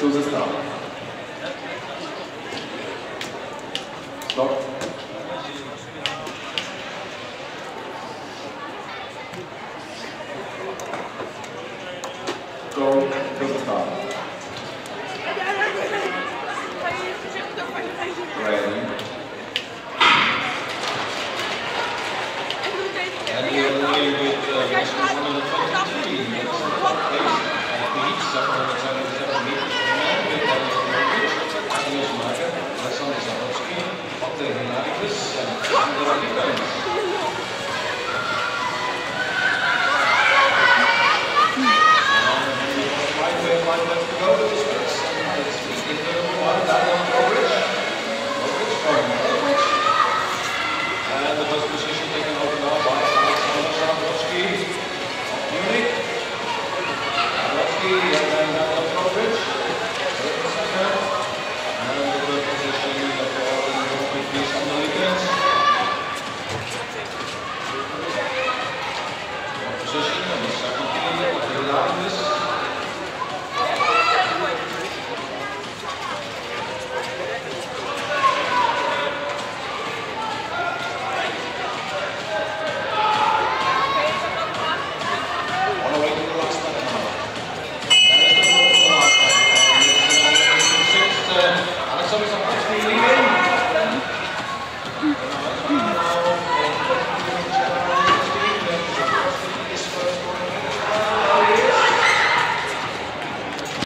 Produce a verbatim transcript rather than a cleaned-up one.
Go ze start. Stop. Go, go ze start. Ready. And we are away with uh, Western one hundred twenty-three. Beach, seven hundred seventy-seven meters per man with Agnes Marker, Alexander Zabrowski, Otte Henaricus, and Andrea Pico.